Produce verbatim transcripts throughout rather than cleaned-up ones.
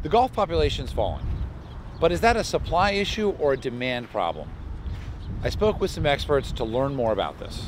The golf population's falling, but is that a supply issue or a demand problem? I spoke with some experts to learn more about this.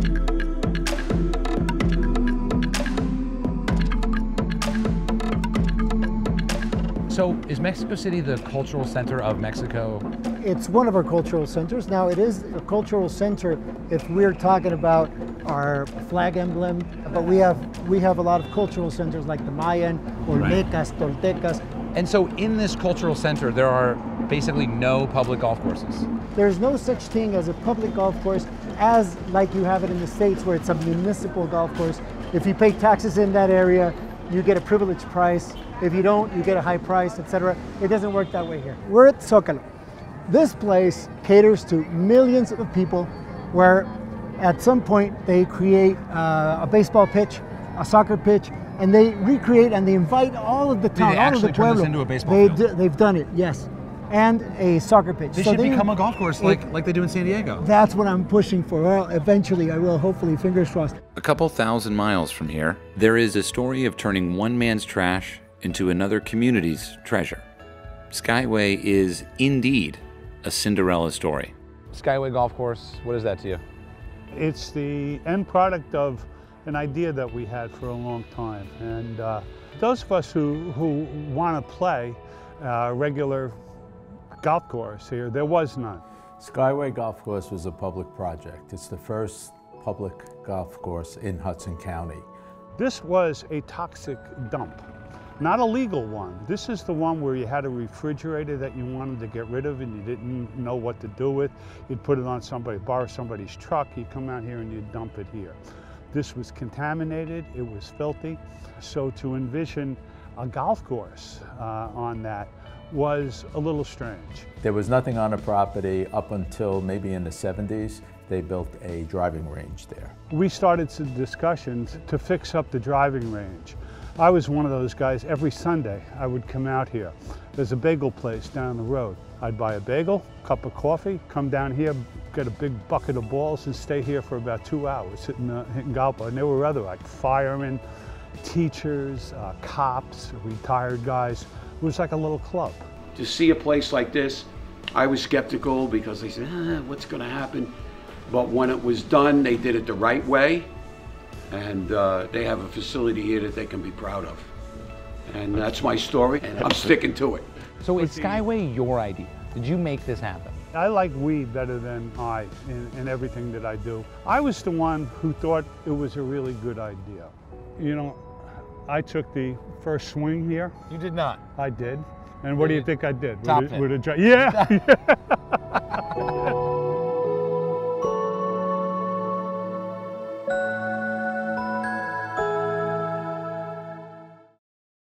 So is Mexico City the cultural center of Mexico? It's one of our cultural centers. Now, it is a cultural center if we're talking about our flag emblem, but we have we have a lot of cultural centers like the Mayan, Olmecas, right. Toltecas. And so in this cultural center, there are basically no public golf courses. There's no such thing as a public golf course as like you have it in the States where it's a municipal golf course. If you pay taxes in that area, you get a privileged price. If you don't, you get a high price, et cetera. It doesn't work that way here. We're at Zócalo. This place caters to millions of people where at some point they create uh, a baseball pitch, a soccer pitch, and they recreate and they invite all of the town, all of the pueblo. Turn this into a baseball they field? d they've done it, yes. And a soccer pitch. They so should they, become a golf course it, like, like they do in San Diego. That's what I'm pushing for. Well, eventually I will, hopefully, fingers crossed. A couple thousand miles from here, there is a story of turning one man's trash into another community's treasure. Skyway is indeed a Cinderella story. Skyway Golf Course, what is that to you? It's the end product of an idea that we had for a long time. And uh, those of us who, who want to play uh, regular golf course here, there was none. Skyway Golf Course was a public project. It's the first public golf course in Hudson County. This was a toxic dump. Not a legal one. This is the one where you had a refrigerator that you wanted to get rid of and you didn't know what to do with. You'd put it on somebody, borrow somebody's truck, you'd come out here and you'd dump it here. This was contaminated, it was filthy. So to envision a golf course uh, on that was a little strange. There was nothing on the property up until maybe in the seventies. They built a driving range there. We started some discussions to fix up the driving range. I was one of those guys, every Sunday I would come out here. There's a bagel place down the road. I'd buy a bagel, cup of coffee, come down here, get a big bucket of balls and stay here for about two hours hitting, uh, hitting golf. And there were other like firemen, teachers, uh, cops, retired guys. It was like a little club. To see a place like this, I was skeptical because they said, ah, what's gonna happen? But when it was done, they did it the right way. And uh, they have a facility here that they can be proud of. And that's my story, and I'm sticking to it. So is Skyway your idea? Did you make this happen? I like we better than I in, in everything that I do. I was the one who thought it was a really good idea. You know, I took the first swing here. You did not. I did. And what do you think I did? Top with it. With a, yeah.